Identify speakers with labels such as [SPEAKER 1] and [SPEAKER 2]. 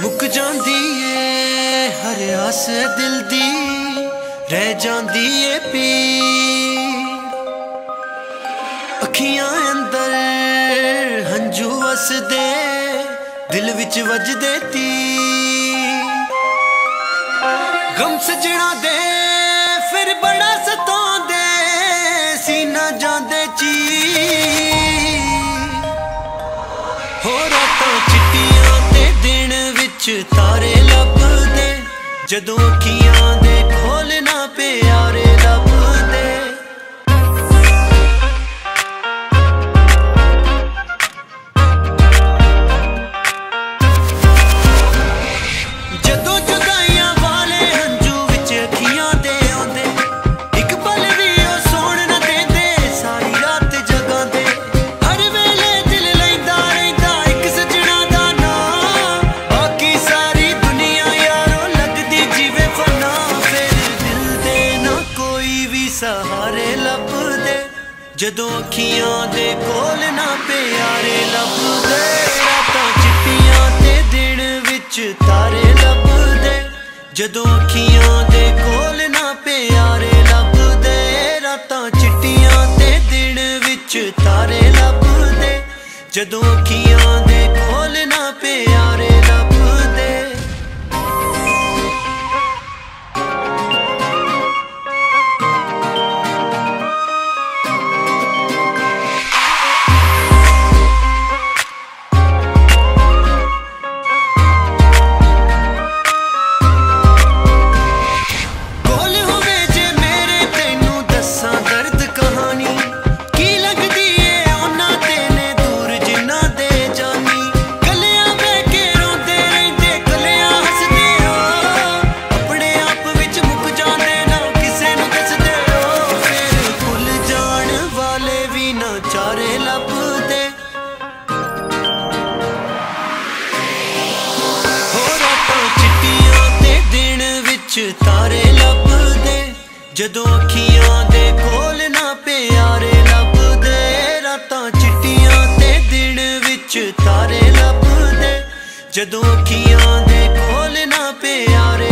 [SPEAKER 1] मुक जांदी ए हर आस दिल दी, रह जांदी ए पीड़। अखियां अंदर हंजू वसदे, दिल विच वजदे तीर। गम सजना दे फिर बड़ा सतांदे, सीना जांदे चीर। हो रातां चिट्टियां ते दिन विच तारे लभदे, जदों अखियां दे खोलना प्यारे लभदे। जदों जुदाइयां वाले हंजू विच अखियां दे आउंदे, इक पल भी ओ सौण ना देंदे, सारी रात जगांदे। हर वेले दिल लैंदा रहिंदा इक सजना दा नाम, बाकी सारी दुनिया यारो लगदी जीवे फना। फिर दिल दे ना कोई भी सहारे लभदे, जदों अखियां दे कोल ना प्यारे लभदे। रातां चिट्टियां ते दिन विच तारे लभदे, जदों अखियां दे कोल ना प्यारे लभदे। रातां चिट्टियां ते दिन विच तारे लभदे, जदों अखियां दे कोल ना प्यारे लभदे। कोल होवे जे मेरे तैनू दस्सां दर्द कहानी, की लगदी ए उन्हां ते ने दूर जिन्हां दे जानी। कलियां बह के रोंदे रहिंदे, कलियां हसदे ओ, अपने आप विच मुक जांदे ना किसे नूं दसदे ओ। फिर भुल जाण वाले भी ना चारे लभदे। हो रातां चिट्टियां ते दिन विच तारे लभदे, जदों अखियां दे कोल ना प्यारे लभदे। रातां चिट्टियां ते दिन विच तारे लभदे, जदों अखियां दे कोल ना प्यारे